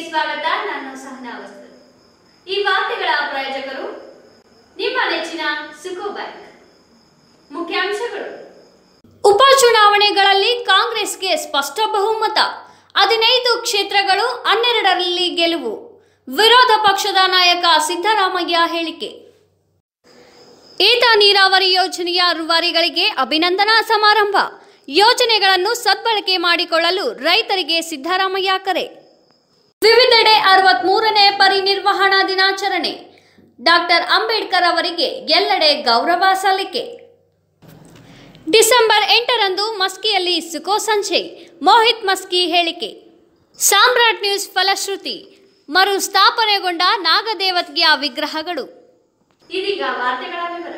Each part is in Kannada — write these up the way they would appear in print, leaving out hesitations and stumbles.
ಸ್ವಾಗತ. ನಾನು ಸಹನಾ ವಸ್ತು. ಈ ವಾರ್ತೆಗಳ ಪ್ರಾಯೋಜಕರು ನಿಮ್ಮ ನೆಚ್ಚಿನ ಸುಕೋ ಬ್ಯಾಂಕ್. ಮುಖ್ಯಾಂಶಗಳು: ಉಪಚುನಾವಣೆಗಳಲ್ಲಿ ಕಾಂಗ್ರೆಸ್ಗೆ ಸ್ಪಷ್ಟ ಬಹುಮತ, 15 ಕ್ಷೇತ್ರಗಳು 12ರಲ್ಲಿ ಗೆಲುವು. ವಿರೋಧ ಪಕ್ಷದ ನಾಯಕ ಸಿದ್ದರಾಮಯ್ಯ ಹೇಳಿಕೆ. ಏತ ನೀರಾವರಿ ಯೋಜನೆಯ ರೂವಾರಿಗಳಿಗೆ ಅಭಿನಂದನಾ ಸಮಾರಂಭ. ಯೋಜನೆಗಳನ್ನು ಸದ್ಬಳಕೆ ಮಾಡಿಕೊಳ್ಳಲು ರೈತರಿಗೆ ಸಿದ್ದರಾಮಯ್ಯ ಕರೆ. ವಿವಿಧೆಡೆ 63ನೇ ಪರಿನಿರ್ವಹಣಾ ದಿನಾಚರಣೆ. ಡಾಕ್ಟರ್ ಅಂಬೇಡ್ಕರ್ ಅವರಿಗೆ ಎಲ್ಲೆಡೆ ಗೌರವ ಸಲ್ಲಿಕೆ. ಡಿಸೆಂಬರ್ 8ರಂದು ಮಸ್ಕಿಯಲ್ಲಿ ಸುಕೋ ಸಂಜೆ. ಮೋಹಿತ್ ಮಸ್ಕಿ ಹೇಳಿಕೆ. ಸಾಮ್ರಾಟ್ ನ್ಯೂಸ್ ಫಲಶ್ರುತಿ. ಮರು ಸ್ಥಾಪನೆಗೊಂಡ ನಾಗದೇವತೆಯ ವಿಗ್ರಹಗಳು. ಇದೀಗ ವಾರ್ತೆಗಳ ವಿವರ.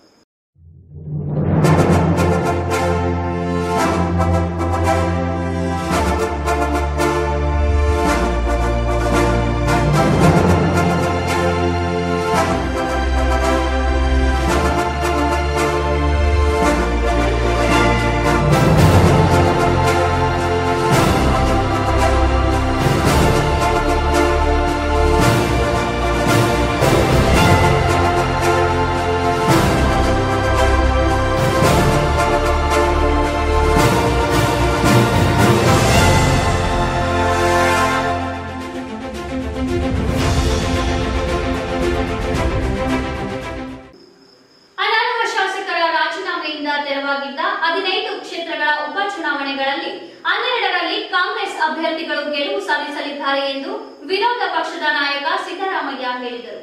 ತೆರವಾಗಿದ್ದ 15 ಕ್ಷೇತ್ರಗಳ ಉಪಚುನಾವಣೆಗಳಲ್ಲಿ 12ರಲ್ಲಿ ಕಾಂಗ್ರೆಸ್ ಅಭ್ಯರ್ಥಿಗಳು ಗೆಲುವು ಸಾಧಿಸಲಿದ್ದಾರೆ ಎಂದು ವಿರೋಧ ಪಕ್ಷದ ನಾಯಕ ಸಿದ್ದರಾಮಯ್ಯ ಹೇಳಿದರು.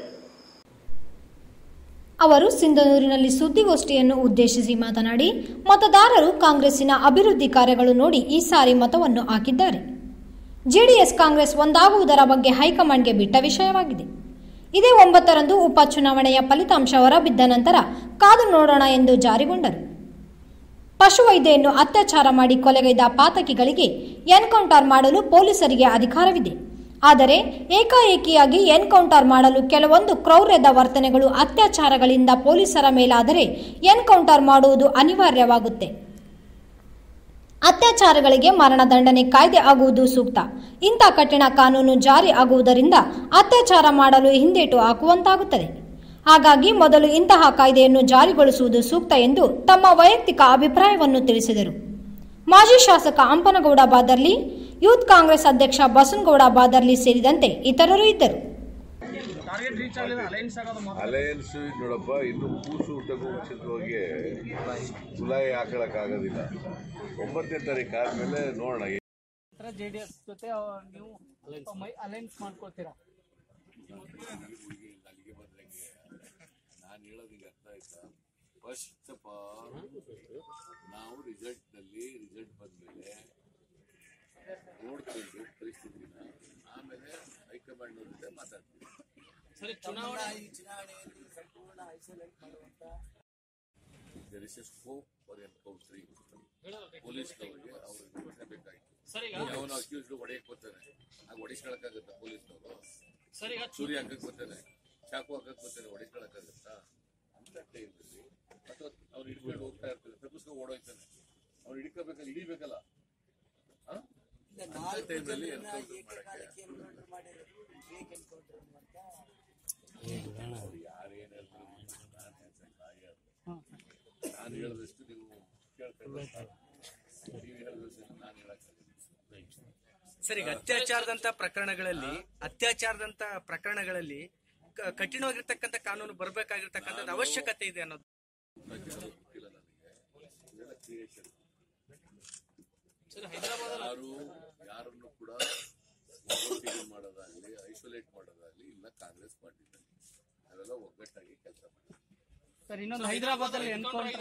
ಅವರು ಸಿಂಧನೂರಿನಲ್ಲಿ ಸುದ್ದಿಗೋಷ್ಠಿಯನ್ನು ಉದ್ದೇಶಿಸಿ ಮಾತನಾಡಿ, ಮತದಾರರು ಕಾಂಗ್ರೆಸ್ಸಿನ ಅಭಿವೃದ್ಧಿ ಕಾರ್ಯಗಳು ನೋಡಿ ಈ ಸಾರಿ ಮತವನ್ನು ಹಾಕಿದ್ದಾರೆ. ಜೆಡಿಎಸ್ ಕಾಂಗ್ರೆಸ್ ಒಂದಾಗುವುದರ ಬಗ್ಗೆ ಹೈಕಮಾಂಡ್ಗೆ ಬಿಟ್ಟ ವಿಷಯವಾಗಿದೆ. ಇದೇ 9ರಂದು ಉಪಚುನಾವಣೆಯ ಫಲಿತಾಂಶ ಹೊರಬಿದ್ದ ನಂತರ ಕಾದು ನೋಡೋಣ ಎಂದು ಜಾರಿಗೊಂಡರು. ಪಶುವೈದ್ಯೆಯನ್ನು ಅತ್ಯಾಚಾರ ಮಾಡಿ ಕೊಲೆಗೈದ ಪಾತಕಿಗಳಿಗೆ ಎನ್ಕೌಂಟರ್ ಮಾಡಲು ಪೊಲೀಸರಿಗೆ ಅಧಿಕಾರವಿದೆ. ಆದರೆ ಏಕಾಏಕಿಯಾಗಿ ಎನ್ಕೌಂಟರ್ ಮಾಡಲು ಕೆಲವೊಂದು ಕ್ರೌರ್ಯದ ವರ್ತನೆಗಳು, ಅತ್ಯಾಚಾರಗಳಿಂದ ಪೊಲೀಸರ ಮೇಲಾದರೆ ಎನ್ಕೌಂಟರ್ ಮಾಡುವುದು ಅನಿವಾರ್ಯವಾಗುತ್ತೆ. ಅತ್ಯಾಚಾರಗಳಿಗೆ ಮರಣದಂಡನೆ ಕಾಯ್ದೆ ಆಗುವುದು ಸೂಕ್ತ. ಇಂಥ ಕಠಿಣ ಕಾನೂನು ಜಾರಿ ಆಗುವುದರಿಂದ ಅತ್ಯಾಚಾರ ಮಾಡಲು ಹಿಂದೇಟು ಹಾಕುವಂತಾಗುತ್ತದೆ. ಹಾಗಾಗಿ ಮೊದಲು ಇಂತಹ ಕಾಯ್ದೆಯನ್ನು ಜಾರಿಗೊಳಿಸುವುದು ಸೂಕ್ತ ಎಂದು ತಮ್ಮ ವೈಯಕ್ತಿಕ ಅಭಿಪ್ರಾಯವನ್ನು ತಿಳಿಸಿದರು. ಮಾಜಿ ಶಾಸಕ ಹಂಪನಗೌಡ ಬಾದರ್ಲಿ, ಯೂತ್ ಕಾಂಗ್ರೆಸ್ ಅಧ್ಯಕ್ಷ ಬಸನಗೌಡ ಬಾದರ್ಲಿ ಸೇರಿದಂತೆ ಇತರರು ಇದ್ದರು. ಅಲಯನ್ಸ್ ನೋಡಪ್ಪ, ಇನ್ನು ಕೂಸು ಊಟಕ್ಕೂ ಮುಂಚಿತವಾಗಿ ಜುಲೈ ಹಾಕೊಳ್ಳೋಕ್ಕಾಗೋದಿಲ್ಲ. 9ನೇ ತಾರೀಕು ಆದಮೇಲೆ ನೋಡೋಣ. ಜೆಡಿಎಸ್ ಜೊತೆ ನೀವು ಅಲೈನ್ಸ್ ಮಾಡ್ಕೊಳ್ತೀರಾ? ಅಲ್ಲಿಗೆ ಬಂದಂಗೆ ನಾನು ಹೇಳೋದಿಗೆ ಅರ್ಥ ಆಯ್ತಾ? ಫಸ್ಟ್ ಆಫ್ ಆಲ್ ನಾವು ರಿಸಲ್ಟ್ ಬಂದಮೇಲೆ ನೋಡ್ಕೊಂಡು ಪರಿಸ್ಥಿತಿನ ಆಮೇಲೆ ಹೈಕಮಾಂಡ್ ಜೊತೆ ಮಾತಾಡ್ತೀವಿ. ಸರಿ, ಚುನಾವಣೆಯಲ್ಲಿ ಸಂಪೂರ್ಣ ಐಸೋಲೇಟ್ ಮಾಡುವಂತ there is a scope for encountering. ಪೊಲೀಸ್ನವ್ರಿಗೆ ಅವ್ರಿಗೆ ಬೇಕಾಗಿತ್ತು. ಅವನು ಅಕ್ಯೂಸ್ಡ್ ಹೊಡೆಯಕ್ಕೆ ಬರ್ತಾನೆ, ಆಗ ಹೊಡಿಸ್ಕೊಳಕ್ಕಾಗತ್ತಾ ಪೊಲೀಸ್ನವರು? ಸೂರ್ಯ ಹಾಕಕ್ಕೆ ಬರ್ತಾನೆ, ಚಾಕು ಹಾಕಕ್ಕೆ ಬರ್ತಾನೆ, ಹೊಡಿಸ್ಕೊಳಕ್ಕಾಗತ್ತಾ? ಅಂತ ಟೈಮಲ್ಲಿ ಅಥವಾ ಅವ್ರು ಹಿಡ್ಕೊಂಡು ಹೋಗ್ತಾ ಇರ್ತಾರೆ, ತಪ್ಪಿಸ್ಕೊಂಡು ಓಡೋಯ್ತಾನೆ, ಅವ್ರು ಹಿಡ್ಕೋಬೇಕಲ್ಲ, ಹಿಡಿಬೇಕಲ್ಲ. ಟೈಮಲ್ಲಿ ಯಾರೇನಾದ್ರು ನಾನು ಹೇಳಿದಷ್ಟು ನೀವು ಕೇಳ್ತಾ ನೀವು ಹೇಳಿದಷ್ಟು ನಾನು ಹೇಳಕ್ಕಾಗಲ್ಲ. ಸರಿ, ಅತ್ಯಾಚಾರದಂತ ಪ್ರಕರಣಗಳಲ್ಲಿ ಕಠಿಣವಾಗಿರ್ತಕ್ಕಂಥ ಕಾನೂನು ಬರಬೇಕಾಗಿರ್ತಕ್ಕಂಥದ್ದು ಅವಶ್ಯಕತೆ ಇದೆ ಅನ್ನೋದು ಗೊತ್ತಿಲ್ಲ ನನಗೆ. ಯಾರನ್ನು ಕೂಡ ಮಾಡೋದಾಗ್ಲಿ, ಐಸೋಲೇಟ್ ಮಾಡೋದಾಗ್ಲಿ ಇಲ್ಲ ಕಾಂಗ್ರೆಸ್ ಪಾರ್ಟಿನಲ್ಲಿ. ಅವೆಲ್ಲ ಒಗ್ಗಟ್ಟಾಗಿ ಕೆಲಸ ಮಾಡಿ. ಸರ್, ಇನ್ನೊಂದು ಹೈದರಾಬಾದಲ್ಲಿ ಎನ್ಕೌಂಟರ್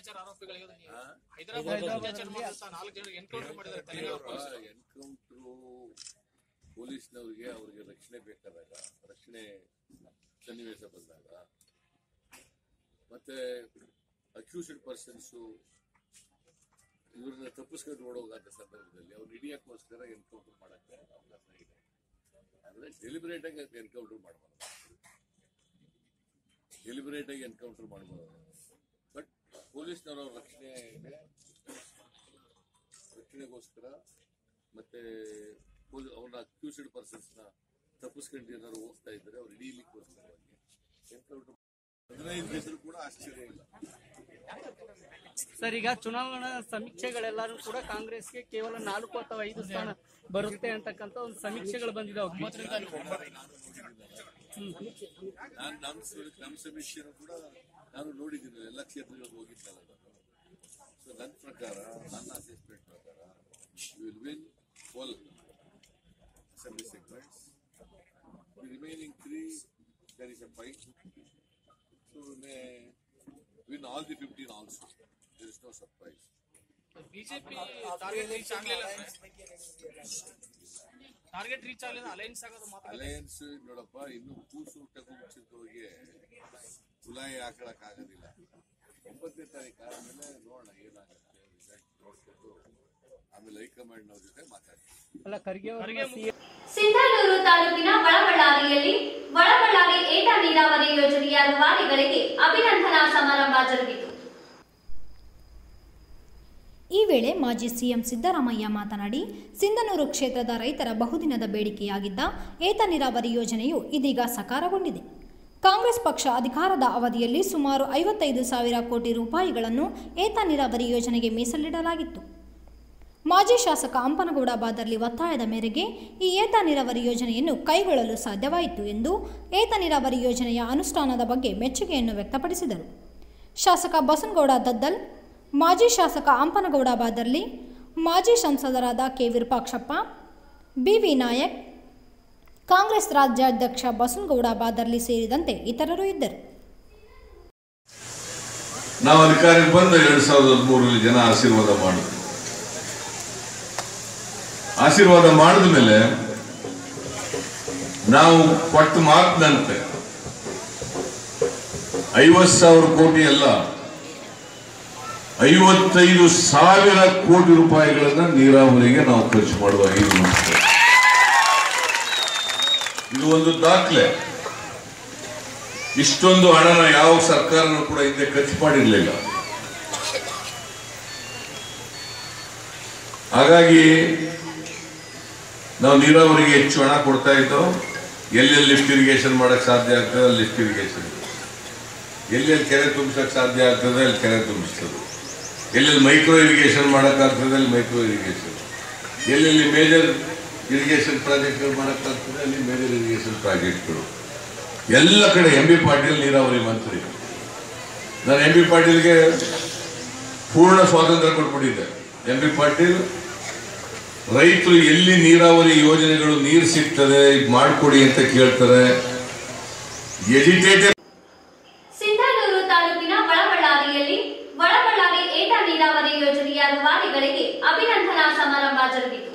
ಪೊಲೀಸ್ನವ್ರಿಗೆ ಅವ್ರಿಗೆ ರಕ್ಷಣೆ ಬೇಕಾದಾಗ, ರಕ್ಷಣೆ ಸನ್ನಿವೇಶ ಬಂದಾಗ, ಮತ್ತೆ ಅಕ್ಯೂಸ್ಡ್ ಪರ್ಸನ್ಸು ಇವ್ರನ್ನ ತಪ್ಪಿಸ್ಕೊಂಡು ಓಡೋಗಾದ ಸಂದರ್ಭದಲ್ಲಿ ಅವ್ರು ಹಿಡಿಯಕ್ಕೋಸ್ಕರ ಎನ್ಕೌಂಟರ್ ಮಾಡಕ್ಕೆ ಅವಕಾಶ ಇದೆ. ಅಂದ್ರೆ ಡೆಲಿಬರೇಟ್ ಆಗಿ ಎನ್ಕೌಂಟರ್ ಮಾಡಬಾರ್ದು, ಬಟ್ ಪೊಲೀಸ್ನವರ ರಕ್ಷಣೆಗೋಸ್ಕರ ಮತ್ತೆ ಅವನ ಅಕ್ಯೂಸ್ಡ್ ಪರ್ಸನ್ಸ್ ನ ತಪ್ಪಿಸ್ಕೊಂಡು ಏನಾದ್ರು ಹೋಗ್ತಾ ಇದ್ರೆ ಅವ್ರು ಹಿಡೀಲಿಕ್ಕೋಸ್ಕರವಾಗಿ 15 ಹೆಸರು ಕೂಡ ಆಶ್ಚರ್ಯ ಇಲ್ಲ. ಸರ್, ಈಗ ಚುನಾವಣಾ ಸಮೀಕ್ಷೆಗಳೆಲ್ಲರೂ ಕೂಡ ಕಾಂಗ್ರೆಸ್ಗೆ ಕೇವಲ 4 ಅಥವಾ 5 ಸ್ಥಾನ ಬರುತ್ತೆ ಅಂತಕ್ಕಂಥ ಒಂದು ಸಮೀಕ್ಷೆಗಳು ಬಂದಿದ್ದಾವೆ. ನಮ್ಮ ಸಮೀಕ್ಷೆನೂ ಕೂಡ ನಾನು ನೋಡಿದ್ದೀನಿ, ಎಲ್ಲ ಕ್ಷೇತ್ರಗಳಿಗೆ ಹೋಗಿದ್ದಲ್ಲ. ಸೊ ನನ್ನ ಪ್ರಕಾರ, ನನ್ನ ಅಸೆಸ್ಮೆಂಟ್ ಪ್ರಕಾರ will win 12 assembly segments. The remaining 3 there is a fight. So we may win all the 15 also. There is no surprise. BJP target reach ಆಗಲಿಲ್ಲ, ಅಲೈನ್ಸ್ ಆಗೋದು ಮಾತ್ರ. ಅಲೈನ್ಸ್ ನೋಡಪ್ಪ, ಇನ್ನು ಕೂಸು ಟಗುಚಿದ್ದವರಿಗೆ ತುಲಾಯಿ ಹಾಕಳಕ್ ಆಗೋದಿಲ್ಲ. 9ನೇ ತಾರೀಕು ಆದ್ಮೇಲೆ ನೋಡೋಣ ಏನಾಗುತ್ತೆ, ರಿಸಲ್ಟ್ ನೋಡ್ಕೊಂಡು ಆಮೇಲೆ ಹೈಕಮಾಂಡ್ ಅವ್ರ ಜೊತೆ ಮಾತಾಡ್ತೀವಿ. ಸಿಂಧನೂರು ತಾಲೂಕಿನ ವಳವಳ್ಳಾರಿಯಲ್ಲಿ ವಳವಳ್ಳಾರಿ ಏತ ನೀರಾವರಿ ಯೋಜನೆಯ ರೂವಾರಿಗಳಿಗೆ ಅಭಿನಂದನಾ ಸಮಾರಂಭ ಜರುಗಿತು. ಈ ವೇಳೆ ಮಾಜಿ ಸಿಎಂ ಸಿದ್ದರಾಮಯ್ಯ ಮಾತನಾಡಿ, ಸಿಂಧನೂರು ಕ್ಷೇತ್ರದ ರೈತರ ಬಹುದಿನದ ಬೇಡಿಕೆಯಾಗಿದ್ದ ಏತ ನೀರಾವರಿ ಯೋಜನೆಯು ಇದೀಗ ಸಾಕಾರಗೊಂಡಿದೆ. ಕಾಂಗ್ರೆಸ್ ಪಕ್ಷ ಅಧಿಕಾರದ ಅವಧಿಯಲ್ಲಿ ಸುಮಾರು 55,000 ಕೋಟಿ ರೂಪಾಯಿಗಳನ್ನು ಏತ ನೀರಾವರಿ ಯೋಜನೆಗೆ ಮೀಸಲಿಡಲಾಗಿತ್ತು. ಮಾಜಿ ಶಾಸಕ ಅಂಪನಗೌಡ ಬಾದರ್ಲಿ ಒತ್ತಾಯದ ಮೇರೆಗೆ ಈ ಏತ ನೀರಾವರಿ ಯೋಜನೆಯನ್ನು ಕೈಗೊಳ್ಳಲು ಸಾಧ್ಯವಾಯಿತು ಎಂದು ಏತ ನೀರಾವರಿ ಯೋಜನೆಯ ಅನುಷ್ಠಾನದ ಬಗ್ಗೆ ಮೆಚ್ಚುಗೆಯನ್ನು ವ್ಯಕ್ತಪಡಿಸಿದರು. ಶಾಸಕ ಬಸನಗೌಡ ದದ್ದಲ್, ಮಾಜಿ ಶಾಸಕ ಅಂಪನಗೌಡ ಬಾದರ್ಲಿ, ಮಾಜಿ ಸಂಸದರಾದ ಕೆ ವಿರೂಪಾಕ್ಷಪ್ಪ, ಬಿವಿ ನಾಯಕ್, ಕಾಂಗ್ರೆಸ್ ರಾಜ್ಯಾಧ್ಯಕ್ಷ ಬಸನಗೌಡ ಬಾದರ್ಲಿ ಸೇರಿದಂತೆ ಇತರರು ಇದ್ದರು. ನಾವು ಅಧಿಕಾರಕ್ಕೆ ಬಂದ 2013 ಜನ ಆಶೀರ್ವಾದ ಮಾಡಿದ ಮೇಲೆ ನಾವು ಕೊಟ್ಟ ಮಾತಿನಂತೆ 50,000 ಕೋಟಿ ಅಲ್ಲ, 55,000 ಕೋಟಿ ರೂಪಾಯಿಗಳನ್ನ ನೀರಾವರಿಗೆ ನಾವು ಖರ್ಚು ಮಾಡುವ 5 ವರ್ಷ. ಇದು ಒಂದು ದಾಖಲೆ. ಇಷ್ಟೊಂದು ಹಣನ ಯಾವ ಸರ್ಕಾರನೂ ಕೂಡ ಹಿಂದೆ ಖರ್ಚು ಮಾಡಿರಲಿಲ್ಲ. ಹಾಗಾಗಿ ನಾವು ನೀರಾವರಿಗೆ ಹೆಚ್ಚು ಹಣ ಕೊಡ್ತಾ ಇದ್ದೋ. ಎಲ್ಲೆಲ್ಲಿ ಲಿಫ್ಟ್ ಇರಿಗೇಷನ್ ಮಾಡಕ್ ಸಾಧ್ಯ ಆಗ್ತದೆ ಅಲ್ಲಿ ಲಿಫ್ಟ್ ಇರಿಗೇಷನ್, ಎಲ್ಲೆಲ್ಲಿ ಕೆರೆ ತುಂಬಿಸಕ್ ಸಾಧ್ಯ ಆಗ್ತದೆ ಅಲ್ಲಿ ಕೆರೆ ತುಂಬಿಸ್ತದೆ, ಎಲ್ಲೆಲ್ಲಿ ಮೈಕ್ರೋ ಇರಿಗೇಷನ್ ಮಾಡೋಕ್ಕಾಗ್ತದೆ ಅಲ್ಲಿ ಮೈಕ್ರೋ ಇರಿಗೇಷನ್, ಎಲ್ಲೆಲ್ಲಿ ಮೇಜರ್ ಇರಿಗೇಷನ್ ಪ್ರಾಜೆಕ್ಟ್ಗಳು ಮಾಡೋಕ್ಕಾಗ್ತದೆ ಅಲ್ಲಿ ಮೇಜರ್ ಇರಿಗೇಷನ್ ಪ್ರಾಜೆಕ್ಟ್ಗಳು. ಎಲ್ಲ ಕಡೆ ಎಂ ಬಿ ಪಾಟೀಲ್ ನೀರಾವರಿ ಮಂತ್ರಿ. ನಾನು ಎಂ ಬಿ ಪಾಟೀಲ್ಗೆ ಪೂರ್ಣ ಸ್ವಾತಂತ್ರ್ಯ ಕೊಟ್ಬಿಟ್ಟಿದ್ದೆ. ಎಂ ಬಿ ಪಾಟೀಲ್ ರೈತರು ಎಲ್ಲಿ ನೀರಾವರಿ ಯೋಜನೆಗಳು ನೀರು ಸಿಗ್ತದೆ ಮಾಡಿಕೊಡಿ ಅಂತ ಕೇಳ್ತಾರೆ. ಎಜಿಟೇಟೆಡ್. ಸಿಂಧನೂರು ತಾಲೂಕಿನ ವಳವಳ್ಳಾರಿಯಲ್ಲಿ ವಳವಳ್ಳಾರಿ ಏತ ನೀರಾವರಿ ಯೋಜನೆಯ ರೂವಾರಿಗಳಿಗೆ ಅಭಿನಂದನಾ ಸಮಾರಂಭ ಜರುಗಿತು.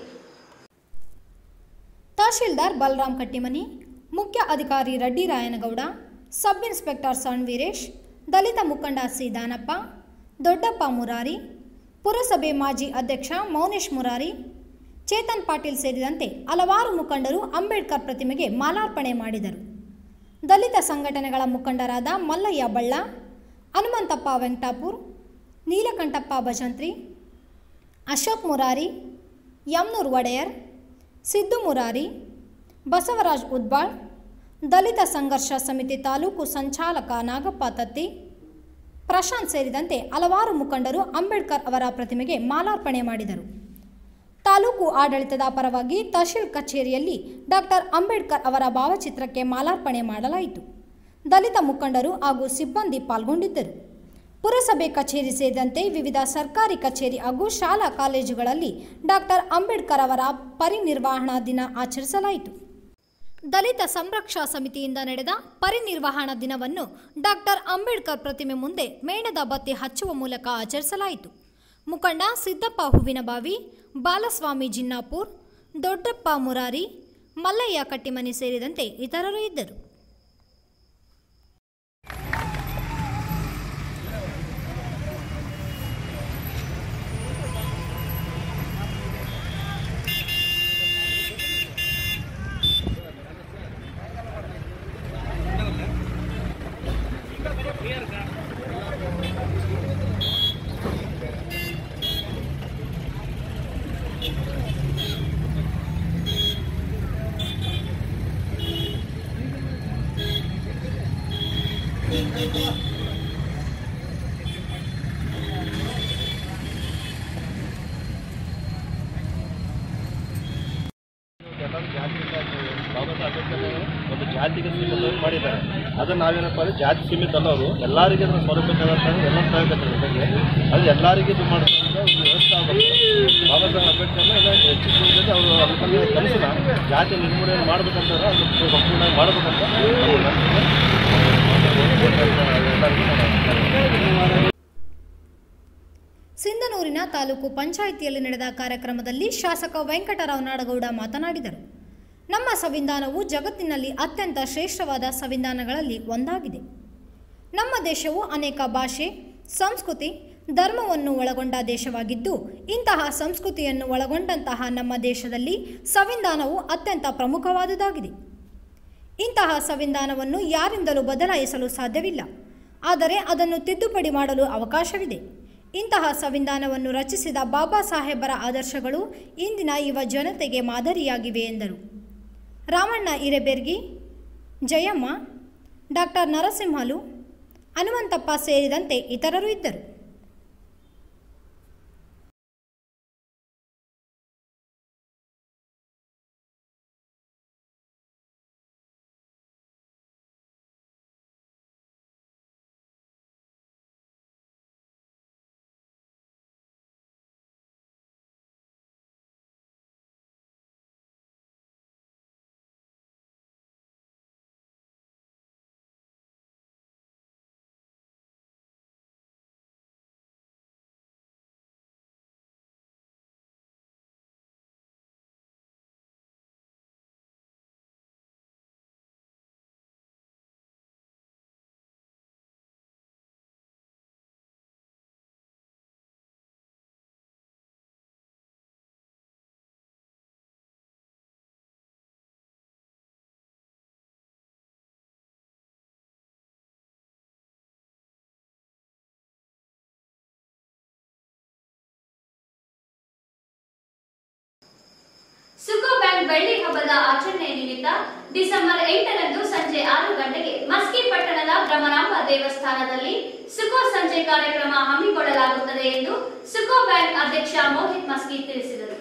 ತಹಶೀಲ್ದಾರ್ ಬಲರಾಮ್ ಕಟ್ಟಿಮನಿ, ಮುಖ್ಯ ಅಧಿಕಾರಿ ರೆಡ್ಡಿ ರಾಯನಗೌಡ, ಸಬ್ ಇನ್ಸ್ಪೆಕ್ಟರ್ ಸಣ್ ವೀರೇಶ್, ದಲಿತ ಮುಖಂಡ ಸಿ ದಾನಪ್ಪ, ದೊಡ್ಡಪ್ಪ ಮುರಾರಿ, ಪುರಸಭೆ ಮಾಜಿ ಅಧ್ಯಕ್ಷ ಮೌನೇಶ್ ಮುರಾರಿ, ಚೇತನ್ ಪಾಟೀಲ್ ಸೇರಿದಂತೆ ಹಲವಾರು ಮುಖಂಡರು ಅಂಬೇಡ್ಕರ್ ಪ್ರತಿಮೆಗೆ ಮಾಲಾರ್ಪಣೆ ಮಾಡಿದರು. ದಲಿತ ಸಂಘಟನೆಗಳ ಮುಖಂಡರಾದ ಮಲ್ಲಯ್ಯ ಬಳ್ಳ, ಹನುಮಂತಪ್ಪ ವೆಂಕಟಾಪುರ್, ನೀಲಕಂಠಪ್ಪ ಭಜಂತ್ರಿ, ಅಶೋಕ್ ಮುರಾರಿ, ಯಮ್ನೂರ್ ಒಡೆಯರ್, ಸಿದ್ದು ಮುರಾರಿ, ಬಸವರಾಜ್ ಉದ್ಬಾಳ್, ದಲಿತ ಸಂಘರ್ಷ ಸಮಿತಿ ತಾಲೂಕು ಸಂಚಾಲಕ ನಾಗಪ್ಪ ತತ್ತಿ, ಪ್ರಶಾಂತ್ ಸೇರಿದಂತೆ ಹಲವಾರು ಮುಖಂಡರು ಅಂಬೇಡ್ಕರ್ ಅವರ ಪ್ರತಿಮೆಗೆ ಮಾಲಾರ್ಪಣೆ ಮಾಡಿದರು. ತಾಲೂಕು ಆಡಳಿತದ ಪರವಾಗಿ ತಹಶೀಲ್ ಕಚೇರಿಯಲ್ಲಿ ಡಾಕ್ಟರ್ ಅಂಬೇಡ್ಕರ್ ಅವರ ಭಾವಚಿತ್ರಕ್ಕೆ ಮಾಲಾರ್ಪಣೆ ಮಾಡಲಾಯಿತು. ದಲಿತ ಮುಖಂಡರು ಹಾಗೂ ಸಿಬ್ಬಂದಿ ಪಾಲ್ಗೊಂಡಿದ್ದರು. ಪುರಸಭೆ ಕಚೇರಿ ಸೇರಿದಂತೆ ವಿವಿಧ ಸರ್ಕಾರಿ ಕಚೇರಿ ಹಾಗೂ ಶಾಲಾ ಕಾಲೇಜುಗಳಲ್ಲಿ ಡಾಕ್ಟರ್ ಅಂಬೇಡ್ಕರ್ ಅವರ ಪರಿನಿರ್ವಹಣಾ ದಿನ ಆಚರಿಸಲಾಯಿತು. ದಲಿತ ಸಂರಕ್ಷಾ ಸಮಿತಿಯಿಂದ ನಡೆದ ಪರಿನಿರ್ವಹಣಾ ದಿನವನ್ನು ಡಾಕ್ಟರ್ ಅಂಬೇಡ್ಕರ್ ಪ್ರತಿಮೆ ಮುಂದೆ ಮೇಣದ ಬತ್ತಿ ಹಚ್ಚುವ ಮೂಲಕ ಆಚರಿಸಲಾಯಿತು. ಮುಖಂಡ ಸಿದ್ದಪ್ಪ ಹೂವಿನಬಾವಿ, ಬಾಲಸ್ವಾಮಿ ಜಿನ್ನಾಪುರ್, ದೊಡ್ಡಪ್ಪ ಮುರಾರಿ, ಮಲ್ಲಯ್ಯ ಕಟ್ಟಿಮನಿ ಸೇರಿದಂತೆ ಇತರರು ಇದ್ದರು. ಬಾಬಾ ಸಾಹೇಬ್ ಅಂಬೇಡ್ಕರ್ ಒಂದು ಜಾತಿಗೆ ಸೀಮಿತವಾಗಿ ಮಾಡಿದ್ದಾರೆ. ಅದನ್ನು ನಾವೇನಪ್ಪ ಅಂದರೆ ಜಾತಿ ಸೀಮಿತ ಅಲ್ಲವರು ಎಲ್ಲರಿಗೆ ಅದನ್ನು ಸೌಲಭ್ಯಕ್ಕೆ ಎಲ್ಲ ತರಬೇಕಂದ್ರೆ ಅದು ಎಲ್ಲರಿಗೂ ಇದು ಮಾಡ್ತಕ್ಕಂಥ ಒಂದು ವ್ಯವಸ್ಥೆ ಆಗಬೇಕು. ಬಾಬಾ ಸಾಹೇಬ್ ಅಂಬೇಡ್ಕರ್ನ ಎಲ್ಲ ಹೆಚ್ಚಿನ ಅವರು ಅದಕ್ಕೆ ಕನಸನ್ನ ಜಾತಿ ನಿರ್ಮೂಲನೆ ಮಾಡಬೇಕಂತಾರೆ ಅದನ್ನು ಸಂಪೂರ್ಣ ಮಾಡಬೇಕಂತ ಸಿಂಧನೂರಿನ ತಾಲೂಕು ಪಂಚಾಯಿತಿಯಲ್ಲಿ ನಡೆದ ಕಾರ್ಯಕ್ರಮದಲ್ಲಿ ಶಾಸಕ ವೆಂಕಟರಾವ್ ನಾಡಗೌಡ ಮಾತನಾಡಿದರು. ನಮ್ಮ ಸಂವಿಧಾನವು ಜಗತ್ತಿನಲ್ಲಿ ಅತ್ಯಂತ ಶ್ರೇಷ್ಠವಾದ ಸಂವಿಧಾನಗಳಲ್ಲಿ ಒಂದಾಗಿದೆ. ನಮ್ಮ ದೇಶವು ಅನೇಕ ಭಾಷೆ, ಸಂಸ್ಕೃತಿ, ಧರ್ಮವನ್ನು ಒಳಗೊಂಡ ದೇಶವಾಗಿದ್ದು, ಇಂತಹ ಸಂಸ್ಕೃತಿಯನ್ನು ಒಳಗೊಂಡಂತಹ ನಮ್ಮ ದೇಶದಲ್ಲಿ ಸಂವಿಧಾನವು ಅತ್ಯಂತ ಪ್ರಮುಖವಾದುದಾಗಿದೆ. ಇಂತಹ ಸಂವಿಧಾನವನ್ನು ಯಾರಿಂದಲೂ ಬದಲಾಯಿಸಲು ಸಾಧ್ಯವಿಲ್ಲ, ಆದರೆ ಅದನ್ನು ತಿದ್ದುಪಡಿ ಮಾಡಲು ಅವಕಾಶವಿದೆ. ಇಂತಹ ಸಂವಿಧಾನವನ್ನು ರಚಿಸಿದ ಬಾಬಾ ಸಾಹೇಬರ ಆದರ್ಶಗಳು ಇಂದಿನ ಯುವ ಜನತೆಗೆ ಮಾದರಿಯಾಗಿವೆ ಎಂದರು. ರಾಮಣ್ಣ ಹಿರೇಬೇರ್ಗಿ, ಜಯಮ್ಮ, ಡಾಕ್ಟರ್ ನರಸಿಂಹಲು, ಹನುಮಂತಪ್ಪ ಸೇರಿದಂತೆ ಇತರರು ಇದ್ದರು. ಸುಕೋ ಬ್ಯಾಂಕ್ ಬೆಳ್ಳಿ ಹಬ್ಬದ ಆಚರಣೆ ನಿಮಿತ್ತ ಡಿಸೆಂಬರ್ 8ರಂದು ಸಂಜೆ 6 ಗಂಟೆಗೆ ಮಸ್ಕಿ ಪಟ್ಟಣದ ಭ್ರಮರಾಂಬ ದೇವಸ್ಥಾನದಲ್ಲಿ ಸುಕೋ ಸಂಜೆ ಕಾರ್ಯಕ್ರಮ ಹಮ್ಮಿಕೊಳ್ಳಲಾಗುತ್ತದೆ ಎಂದು ಸುಕೋ ಬ್ಯಾಂಕ್ ಅಧ್ಯಕ್ಷ ಮೋಹಿತ್ ಮಸ್ಕಿ ತಿಳಿಸಿದರು.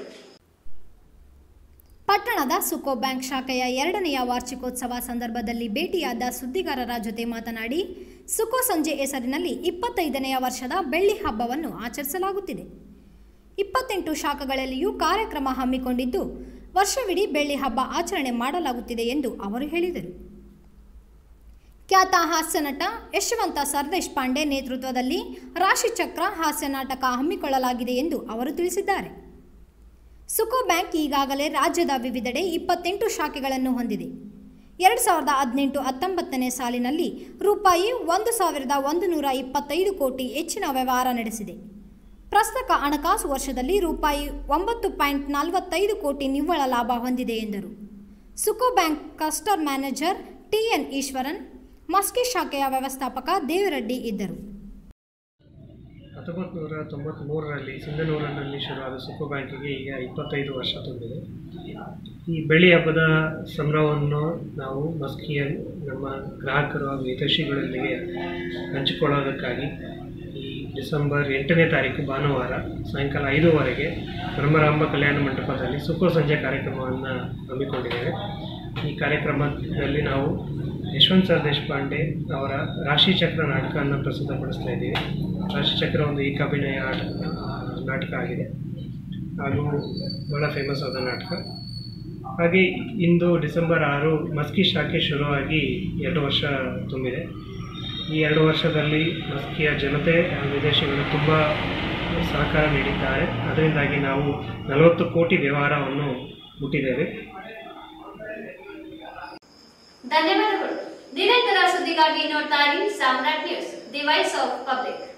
ಪಟ್ಟಣದ ಸುಕೋ ಬ್ಯಾಂಕ್ ಶಾಖೆಯ 2ನೇ ವಾರ್ಷಿಕೋತ್ಸವ ಸಂದರ್ಭದಲ್ಲಿ ಭೇಟಿಯಾದ ಸುದ್ದಿಗಾರರ ಜೊತೆ ಮಾತನಾಡಿ, ಸುಕೋ ಸಂಜೆ ಹೆಸರಿನಲ್ಲಿ 25ನೇ ವರ್ಷದ ಬೆಳ್ಳಿ ಹಬ್ಬವನ್ನು ಆಚರಿಸಲಾಗುತ್ತಿದೆ. 28 ಶಾಖೆಗಳಲ್ಲಿಯೂ ಕಾರ್ಯಕ್ರಮ ಹಮ್ಮಿಕೊಂಡಿದ್ದು, ವರ್ಷವಿಡೀ ಬೆಳ್ಳಿ ಹಬ್ಬ ಆಚರಣೆ ಮಾಡಲಾಗುತ್ತಿದೆ ಎಂದು ಅವರು ಹೇಳಿದರು. ಖ್ಯಾತ ಹಾಸ್ಯ ನಟ ಯಶವಂತ ಸರ್ದೇಶ್ ಪಾಂಡೆ ನೇತೃತ್ವದಲ್ಲಿ ರಾಶಿಚಕ್ರ ಹಾಸ್ಯ ನಾಟಕ ಹಮ್ಮಿಕೊಳ್ಳಲಾಗಿದೆ ಎಂದು ಅವರು ತಿಳಿಸಿದ್ದಾರೆ. ಸುಕೋ ಬ್ಯಾಂಕ್ ಈಗಾಗಲೇ ರಾಜ್ಯದ ವಿವಿಧೆಡೆ 28 ಶಾಖೆಗಳನ್ನು ಹೊಂದಿದೆ. 2018-19ನೇ ಸಾಲಿನಲ್ಲಿ ರೂಪಾಯಿ 1,125 ಕೋಟಿ ಹೆಚ್ಚಿನ ವ್ಯವಹಾರ ನಡೆಸಿದೆ. ಪ್ರಸಕ್ತ ಹಣಕಾಸು ವರ್ಷದಲ್ಲಿ ರೂಪಾಯಿ 9.45 ಕೋಟಿ ನಿವ್ವಳ ಲಾಭ ಹೊಂದಿದೆ ಎಂದರು. Suco bank cluster manager TN Eshwaran, Maski ಶಾಖೆಯ ವ್ಯವಸ್ಥಾಪಕ ದೇವರೆಡ್ಡಿ ಇದ್ದರು. 1993ರಲ್ಲಿ ಸಿಂಧನೂರಿನಲ್ಲಿ ಶುರುವಾದ ಸುಕೋ ಬ್ಯಾಂಕಿಗೆ ಈಗ 25 ವರ್ಷ ತುಂಬಿದೆ. ಈ ಬೆಳ್ಳಿ ಹಬ್ಬದ ಸಂಭ್ರಮವನ್ನು ನಾವು ಮಸ್ಕಿಯ ನಮ್ಮ ಗ್ರಾಹಕರು ಹಾಗೂ ಹಿತೈಷಿಗಳೊಂದಿಗೆ ಹಂಚಿಕೊಳ್ಳೋದಕ್ಕಾಗಿ ಈ ಡಿಸೆಂಬರ್ 8ನೇ ತಾರೀಕು ಭಾನುವಾರ ಸಾಯಂಕಾಲ 5ವರೆಗೆ ಭ್ರಮರಾಂಬ ಕಲ್ಯಾಣ ಮಂಟಪದಲ್ಲಿ ಸುಕೋ ಸಂಜೆ ಕಾರ್ಯಕ್ರಮವನ್ನು ಹಮ್ಮಿಕೊಂಡಿದ್ದೇವೆ. ಈ ಕಾರ್ಯಕ್ರಮದಲ್ಲಿ ನಾವು ಯಶವಂತ ಸರ್ದೇಶ್ ಪಾಂಡೆ ಅವರ ರಾಶಿಚಕ್ರ ನಾಟಕವನ್ನು ಪ್ರಸ್ತುತಪಡಿಸ್ತಾ ಇದ್ದೀವಿ. ರಾಶಿಚಕ್ರ ಒಂದು ಏಕಾಭಿನಯ ನಾಟಕ ಆಗಿದೆ ಹಾಗೂ ಭಾಳ ಫೇಮಸ್ ಆದ ನಾಟಕ. ಹಾಗೆ ಇಂದು ಡಿಸೆಂಬರ್ 6 ಮಸ್ಕಿ ಶಾಖೆ ಶುರುವಾಗಿ 2 ವರ್ಷ ತುಂಬಿದೆ. ಈ 2 ವರ್ಷದಲ್ಲಿ ಮಸ್ಕಿಯ ಜನತೆ ವಿದೇಶಿಗಳು ತುಂಬ ಸಹಕಾರ ನೀಡಿದ್ದಾರೆ. ಅದರಿಂದಾಗಿ ನಾವು 40 ಕೋಟಿ ವ್ಯವಹಾರವನ್ನು ಮುಟ್ಟಿದ್ದೇವೆ. ಧನ್ಯವಾದಗಳು. ನಿರಂತರ ಸುದ್ದಿಗಾಗಿ ನೋಡ್ತಾ ಇರಿ Samrat news, the voice of public.